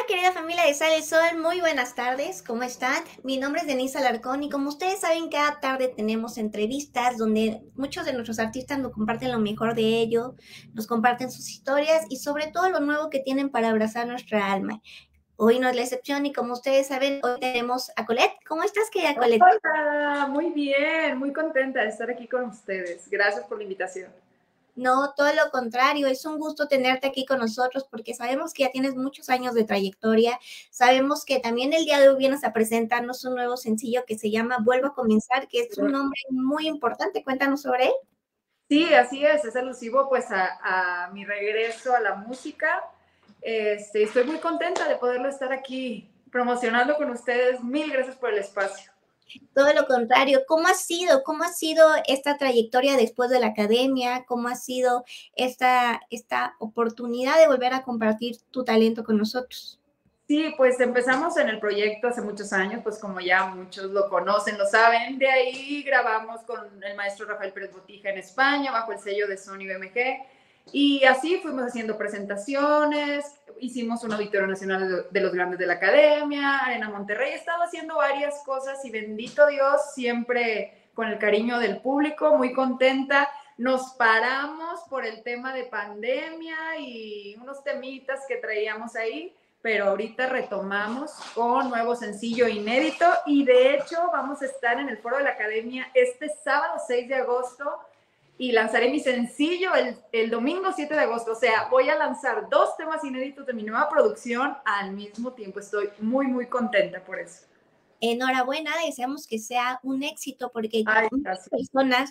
Querida familia de Sale el Sol, muy buenas tardes, ¿cómo están? Mi nombre es Denise Alarcón y como ustedes saben, cada tarde tenemos entrevistas donde muchos de nuestros artistas nos comparten lo mejor de ellos, nos comparten sus historias y sobre todo lo nuevo que tienen para abrazar nuestra alma. Hoy no es la excepción y como ustedes saben, hoy tenemos a Colette. ¿Cómo estás, querida Colette? Hola, muy bien, muy contenta de estar aquí con ustedes. Gracias por la invitación. No, todo lo contrario, es un gusto tenerte aquí con nosotros porque sabemos que ya tienes muchos años de trayectoria, sabemos que también el día de hoy vienes a presentarnos un nuevo sencillo que se llama Vuelvo a comenzar, que es un nombre muy importante, cuéntanos sobre él. Sí, así es alusivo pues a mi regreso a la música. Estoy muy contenta de poderlo estar aquí promocionando con ustedes. Mil gracias por el espacio. Todo lo contrario, ¿cómo ha sido esta trayectoria después de la academia? ¿Cómo ha sido esta oportunidad de volver a compartir tu talento con nosotros? Sí, pues empezamos en el proyecto hace muchos años, pues como ya muchos lo conocen, lo saben. De ahí grabamos con el maestro Rafael Pérez Botija en España, bajo el sello de Sony BMG. Y así fuimos haciendo presentaciones, hicimos un auditorio nacional de los grandes de la academia, Arena Monterrey. He estado haciendo varias cosas y bendito Dios, siempre con el cariño del público, muy contenta. Nos paramos por el tema de pandemia y unos temitas que traíamos ahí, pero ahorita retomamos con nuevo sencillo inédito y de hecho vamos a estar en el Foro de la Academia este sábado 6 de agosto y lanzaré mi sencillo el domingo 7 de agosto. O sea, voy a lanzar dos temas inéditos de mi nueva producción al mismo tiempo. Estoy muy, muy contenta por eso. Enhorabuena, deseamos que sea un éxito porque Ay, muchas gracias. personas,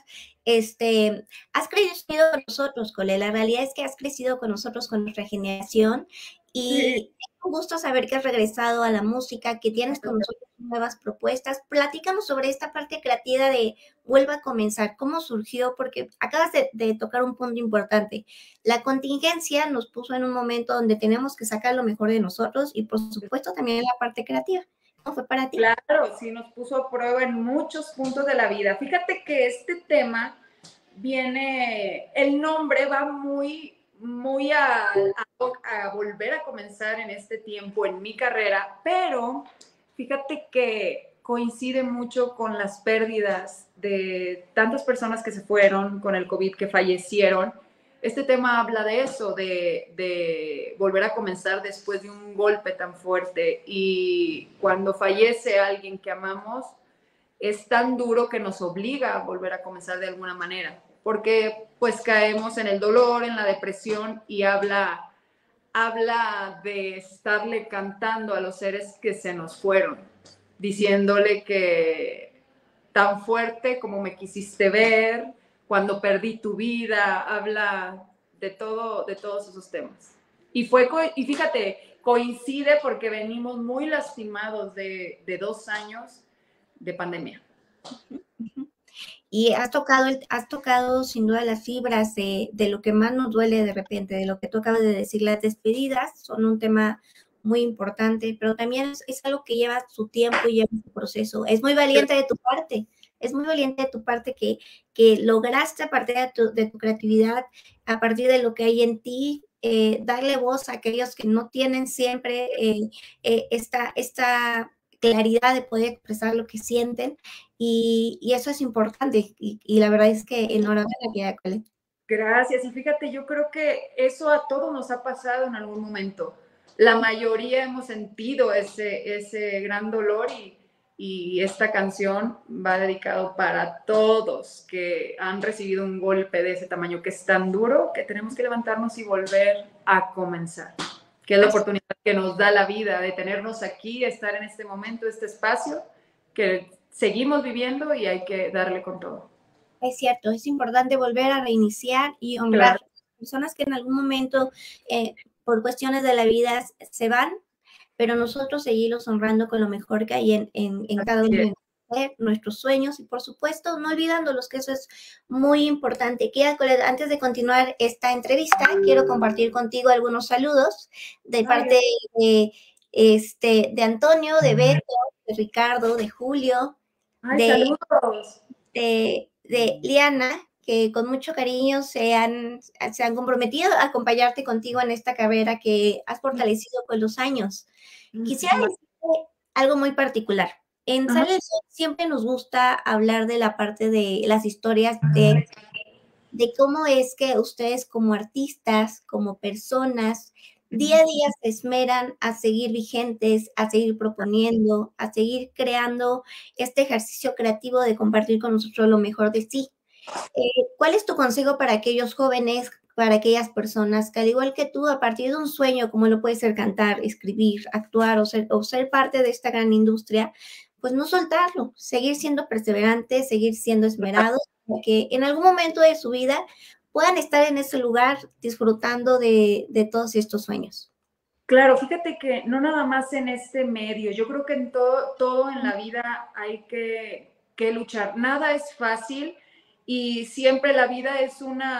has crecido con nosotros, Cole. La realidad es que has crecido con nosotros, con nuestra generación, Sí. y es un gusto saber que has regresado a la música, que tienes con nosotros nuevas propuestas. Platícanos sobre esta parte creativa de Vuelva a comenzar. ¿Cómo surgió? Porque acabas de tocar un punto importante. La contingencia nos puso en un momento donde tenemos que sacar lo mejor de nosotros y, por supuesto, también la parte creativa. ¿Cómo fue para ti? Claro, sí nos puso a prueba en muchos puntos de la vida. Fíjate que este tema viene, el nombre va muy a volver a comenzar en este tiempo en mi carrera, pero fíjate que coincide mucho con las pérdidas de tantas personas que se fueron con el COVID, que fallecieron. Este tema habla de eso, de volver a comenzar después de un golpe tan fuerte, y cuando fallece alguien que amamos, es tan duro que nos obliga a volver a comenzar de alguna manera, porque pues caemos en el dolor, en la depresión, y habla de estarle cantando a los seres que se nos fueron, diciéndole que tan fuerte como me quisiste ver, cuando perdí tu vida, habla de todo, de todos esos temas. Y fíjate, coincide porque venimos muy lastimados de 2 años de pandemia. Y has tocado sin duda las fibras de lo que más nos duele de repente, de lo que tú acabas de decir. Las despedidas son un tema muy importante, pero también es algo que lleva su tiempo y lleva su proceso. Es muy valiente de tu parte, es muy valiente de tu parte que lograste a partir de tu creatividad, a partir de lo que hay en ti, darle voz a aquellos que no tienen siempre esta claridad de poder expresar lo que sienten. Y eso es importante, y la verdad es que enhorabuena, querida Colette. Gracias. Y fíjate, yo creo que eso a todos nos ha pasado en algún momento. La mayoría hemos sentido ese gran dolor, y esta canción va dedicado para todos que han recibido un golpe de ese tamaño, que es tan duro que tenemos que levantarnos y volver a comenzar, que es la Así oportunidad que nos da la vida de tenernos aquí, estar en este momento, este espacio que seguimos viviendo, y hay que darle con todo. es cierto, es importante volver a reiniciar y honrar Claro. a las personas que en algún momento, por cuestiones de la vida, se van, pero nosotros seguirlos honrando con lo mejor que hay en cada uno de nuestros sueños y, por supuesto, no olvidándolos, que eso es muy importante. Antes de continuar esta entrevista, quiero compartir contigo algunos saludos de parte de, de Antonio, de Beto, de Ricardo, de Julio, Ay, de saludos. de Liana, que con mucho cariño se han comprometido a acompañarte contigo en esta carrera que has fortalecido con los años. Quisiera decirte algo muy particular. En Ajá. Sale el Sol siempre nos gusta hablar de la parte de las historias de cómo es que ustedes como artistas, como personas, día a día se esmeran a seguir vigentes, a seguir proponiendo, a seguir creando este ejercicio creativo de compartir con nosotros lo mejor de sí. ¿Cuál es tu consejo para aquellos jóvenes, para aquellas personas que al igual que tú, a partir de un sueño, como lo puede ser cantar, escribir, actuar o ser parte de esta gran industria, pues no soltarlo, seguir siendo perseverantes, seguir siendo esmerados, que en algún momento de su vida puedan estar en ese lugar disfrutando de todos estos sueños? Claro, fíjate que no nada más en este medio, yo creo que en todo en la vida hay que luchar. Nada es fácil y siempre la vida es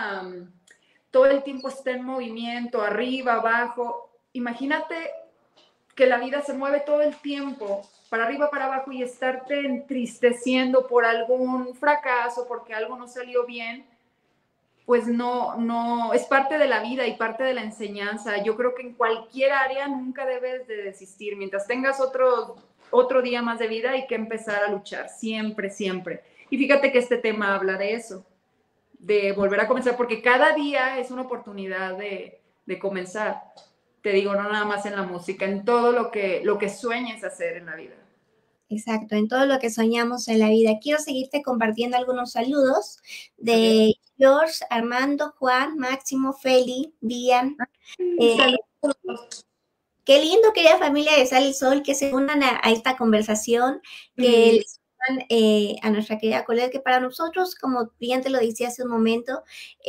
todo el tiempo está en movimiento, arriba, abajo. Imagínate que la vida se mueve todo el tiempo, para arriba, para abajo, y estarte entristeciendo por algún fracaso, porque algo no salió bien, pues no, es parte de la vida y parte de la enseñanza. Yo creo que en cualquier área nunca debes de desistir. Mientras tengas otro día más de vida, hay que empezar a luchar, siempre, siempre. Y fíjate que este tema habla de eso, de volver a comenzar, porque cada día es una oportunidad de comenzar. Te digo, no nada más en la música, en todo lo que sueñes hacer en la vida. Exacto, en todo lo que soñamos en la vida. Quiero seguirte compartiendo algunos saludos de George, Armando, Juan, Máximo, Feli, Bian. Eh, Saludos. Qué lindo, querida familia de Sal y Sol, que se unan a esta conversación, que Sí, les unan a nuestra querida Colette, que para nosotros, como bien te lo decía hace un momento,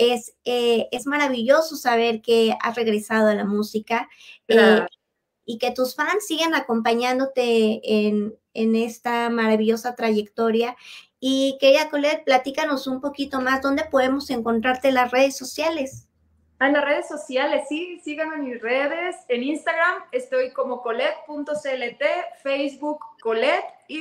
es maravilloso saber que has regresado a la música. eh, claro. y que tus fans sigan acompañándote en esta maravillosa trayectoria. Y querida Colette, platícanos un poquito más, ¿dónde podemos encontrarte en las redes sociales? En las redes sociales, sí, síganme en mis redes. En Instagram estoy como colette.clt, Facebook Colette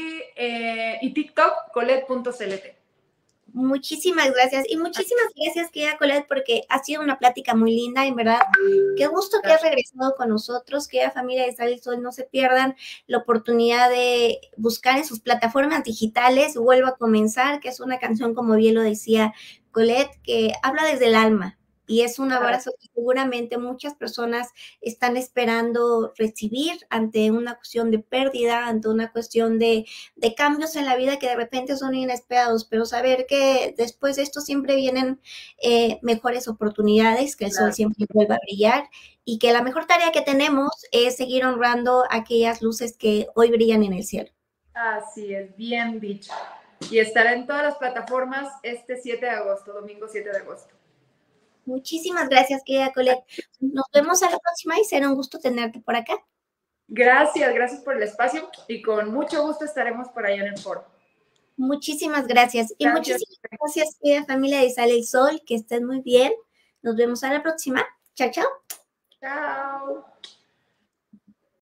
y TikTok colette.clt. Muchísimas gracias y muchísimas gracias, querida Colette, porque ha sido una plática muy linda, en verdad. Qué gusto que has regresado con nosotros, querida familia de Sal y Sol. No se pierdan la oportunidad de buscar en sus plataformas digitales Vuelvo a comenzar, que es una canción, como bien lo decía Colette, que habla desde el alma. Y es un abrazo que seguramente muchas personas están esperando recibir ante una cuestión de pérdida, ante una cuestión de cambios en la vida que de repente son inesperados, pero saber que después de esto siempre vienen mejores oportunidades, que el sol siempre vuelva a brillar y que la mejor tarea que tenemos es seguir honrando aquellas luces que hoy brillan en el cielo. Así es, bien dicho. Y estará en todas las plataformas este 7 de agosto, domingo 7 de agosto. Muchísimas gracias, querida Colette. Nos vemos a la próxima y será un gusto tenerte por acá. Gracias por el espacio y con mucho gusto estaremos por allá en el foro. Muchísimas gracias. Y Gracias. muchísimas gracias, querida familia de Sale el Sol. Que estén muy bien. Nos vemos a la próxima. Chao, chao. Chao.